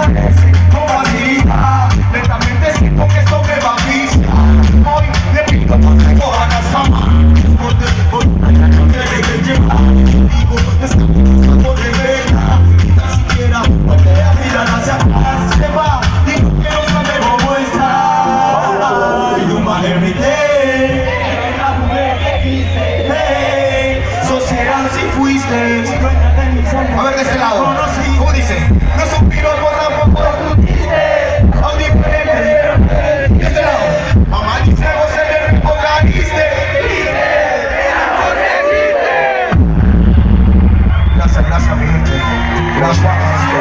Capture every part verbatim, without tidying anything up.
desaparece con facilidad. Lentamente siento que esto me va a viciar. Hoy le pido consejo a las mamás, porque hoy no te dejes llevar. Digo, descansa por de verdad, ni tan siquiera voltea a mirar hacia atrás. Se va, digo que no sabe cómo está. You might every day, la mujer que quise. Hey, so será si fuiste. A ver de este lado, ¿cómo dice? No son piropos, tampoco discutiste. Aún diferente, de este lado. Mamá dice, vos eres rico, caíste. Gracias, gracias mi gente. Gracias.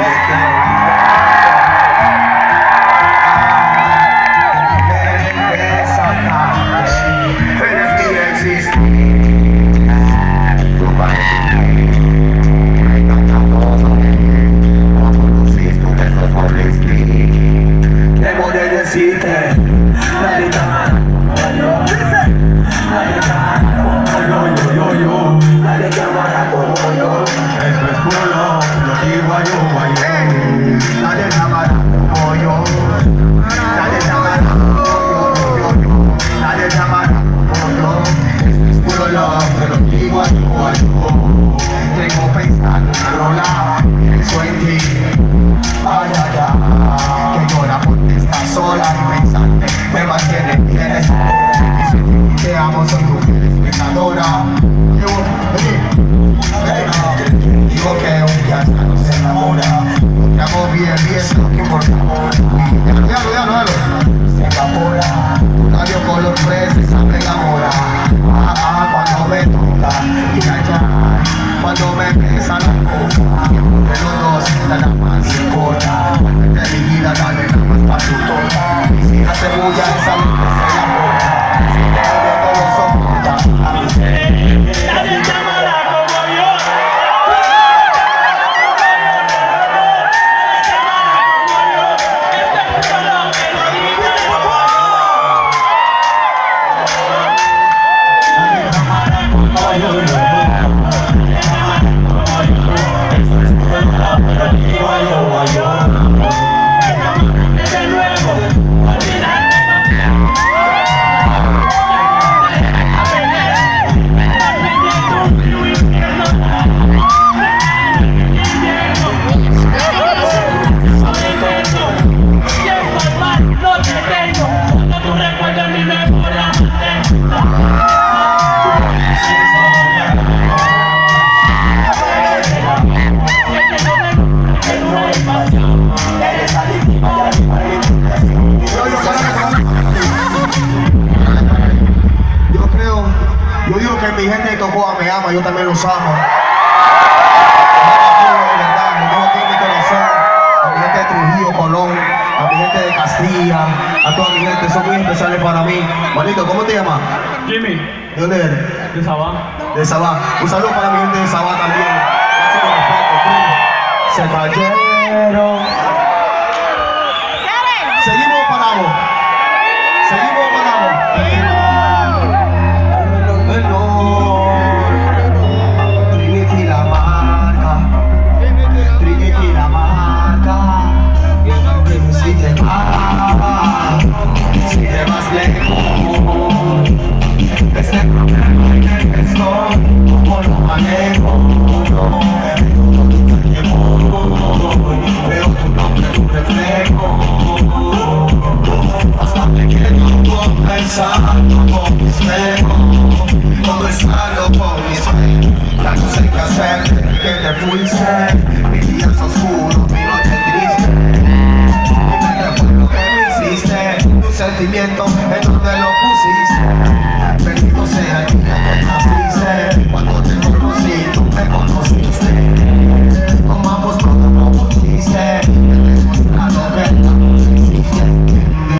Eres mi existir. Debo de decirte, nadie te ama como yo. Nadie te ama como yo, yo, yo, yo. Nadie te amará como yo. Esto es puro love, lo digo a yo, a yo. Nadie te amará como yo. Nadie te amará como yo, yo, yo, yo. Nadie te amará como yo. Esto es puro love, te lo digo a yo, a yo. Tengo pensando una rola, pienso en ti. Ay, ay, ay, que llora porque estás sola y pensante me mantiene bien. Te amo, soy tu espectadora. Digo que un día hasta no se enamora. Te amo bien, bien, lo que importa. Déjalo, déjalo, déjalo. Se evapora, tu labio color fresa se enamora. Ah, ah, cuando me toca y allá, cuando me besa la boca. De los dos, la más se corta. De mi vida, dale nada más pa' tu torta. Si la cebolla esa luz se la boca. Si te odio no lo soporta. A mí se nadie te amará como yo. Yo digo que mi gente de Tocoa me ama, yo también los amo. De verdad, lo tengo aquí en mi corazón. A mi gente de Trujillo, Colón, a mi gente de Castilla, a toda mi gente, son muy especiales para mí. Manito, ¿cómo te llamas? Jimmy. ¿De dónde eres? De Sabá. De Sabá. Un saludo para mi gente de Sabá también. Máximo respeto. Caballero. Seguimos parados. Seguimos parados. Trinity la marca. Trinity la marca. Si te vas, si te vas lejos, este problema que estoy, como lo manejo, veo tu nombre, tu reflejo, hasta me quedo pensando con mi espejo, conversando con mi sueño, ya no sé qué hacer, que te fuiste, mis días oscuros, mi noche triste, y me fue lo que me hiciste, tu sentimiento me